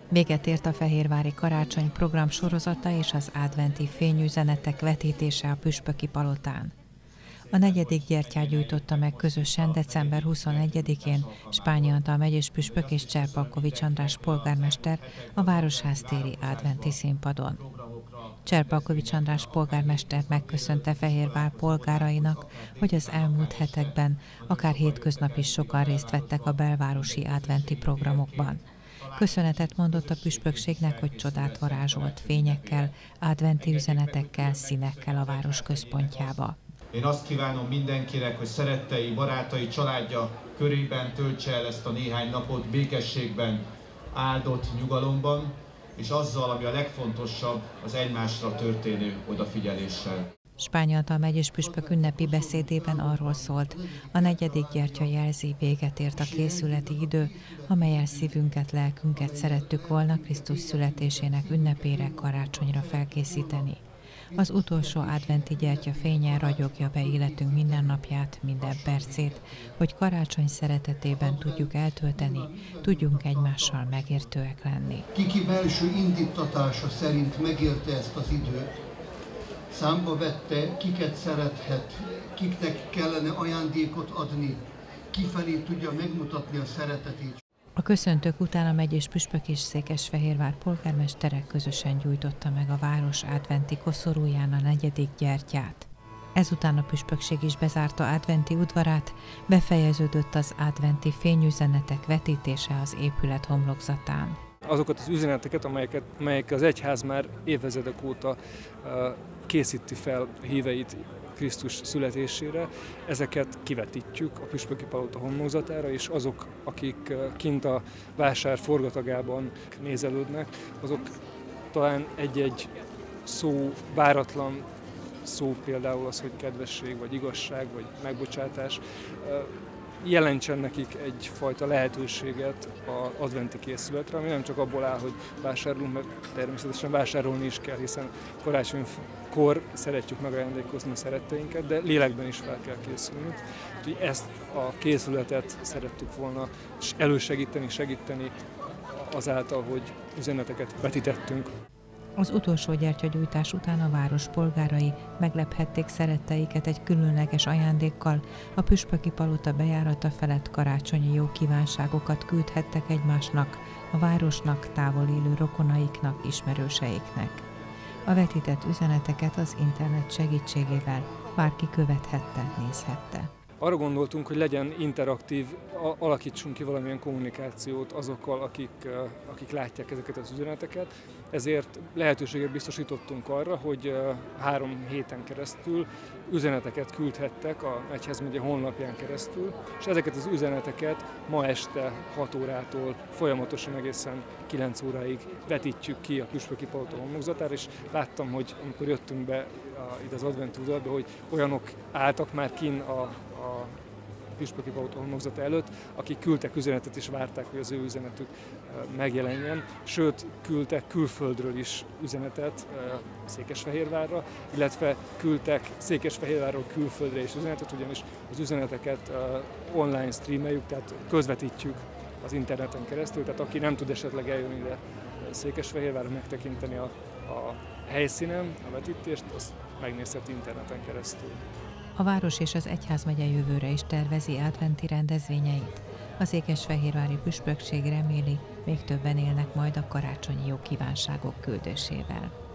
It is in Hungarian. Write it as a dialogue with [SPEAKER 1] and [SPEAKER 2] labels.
[SPEAKER 1] Véget ért a fehérvári karácsony program sorozata és az adventi fényüzenetek vetítése a püspöki palotán. A 4. gyertyát gyújtotta meg közösen december 21-én Spányi Antal megyés püspök és Cserpalkovics András polgármester a Városház téri adventi színpadon. Cserpalkovics András polgármester megköszönte Fehérvár polgárainak, hogy az elmúlt hetekben, akár hétköznap is sokan részt vettek a belvárosi adventi programokban. Köszönetet mondott a püspökségnek, hogy csodát varázsolt fényekkel, adventi üzenetekkel, színekkel a város központjába.
[SPEAKER 2] Én azt kívánom mindenkinek, hogy szerettei, barátai, családja körében töltse el ezt a néhány napot békességben, áldott nyugalomban, és azzal, ami a legfontosabb, az egymásra történő odafigyeléssel.
[SPEAKER 1] Spányi Antal megyés püspök ünnepi beszédében arról szólt, a 4. gyertya jelzi, véget ért a készületi idő, amellyel szívünket, lelkünket szerettük volna Krisztus születésének ünnepére, karácsonyra felkészíteni. Az utolsó adventi gyertya fényen ragyogja be életünk mindennapját, minden percét, hogy karácsony szeretetében tudjuk eltölteni, tudjunk egymással megértőek lenni.
[SPEAKER 3] Kiki belső indítatása szerint megélte ezt az időt, számba vette, kiket szerethet, kiknek kellene ajándékot adni, kifelé tudja megmutatni a szeretetét.
[SPEAKER 1] A köszöntők után a megyés püspök és Székesfehérvár polgármestere közösen gyújtotta meg a város adventi koszorúján a 4. gyertyát. Ezután a püspökség is bezárta adventi udvarát, befejeződött az adventi fényüzenetek vetítése az épület homlokzatán.
[SPEAKER 4] Azokat az üzeneteket, amelyek az egyház már évezredek óta készíti fel híveit Krisztus születésére, ezeket kivetítjük a püspöki palota homlokzatára, és azok, akik kint a vásár forgatagában nézelődnek, azok talán egy-egy szó, váratlan szó, például az, hogy kedvesség, vagy igazság, vagy megbocsátás, jelentsen nekik egyfajta lehetőséget az adventi készületre, ami nem csak abból áll, hogy vásárolunk, mert természetesen vásárolni is kell, hiszen karácsonykor szeretjük megajándékozni a szeretteinket, de lélekben is fel kell készülni. Úgyhogy ezt a készületet szerettük volna segíteni azáltal, hogy üzeneteket vetítettünk.
[SPEAKER 1] Az utolsó gyertyagyújtás után a város polgárai meglephették szeretteiket egy különleges ajándékkal, a püspöki palota bejárata felett karácsonyi jó kívánságokat küldhettek egymásnak, a városnak, távol élő rokonaiknak, ismerőseiknek. A vetített üzeneteket az internet segítségével bárki követhette, nézhette.
[SPEAKER 4] Arra gondoltunk, hogy legyen interaktív, alakítsunk ki valamilyen kommunikációt azokkal, akik látják ezeket az üzeneteket. Ezért lehetőséget biztosítottunk arra, hogy 3 héten keresztül üzeneteket küldhettek a egyházmegye honlapján keresztül, és ezeket az üzeneteket ma este 6 órától folyamatosan egészen 9 óráig vetítjük ki a püspöki palota homlokzatára, és láttam, hogy amikor jöttünk be ide az adventi udvarba, hogy olyanok álltak már kinn a püspöki palota homlokzata előtt, akik küldtek üzenetet és várták, hogy az ő üzenetük megjelenjen. Sőt, küldtek külföldről is üzenetet Székesfehérvárra, illetve küldtek Székesfehérvárról külföldre is üzenetet, ugyanis az üzeneteket online streameljük, tehát közvetítjük az interneten keresztül, tehát aki nem tud esetleg eljönni ide Székesfehérvárra megtekinteni a helyszínen a vetítést, azt megnézheti interneten keresztül.
[SPEAKER 1] A város és az egyházmegye jövőre is tervezi adventi rendezvényeit. A székesfehérvári püspökség reméli, még többen élnek majd a karácsonyi jó kívánságok küldésével.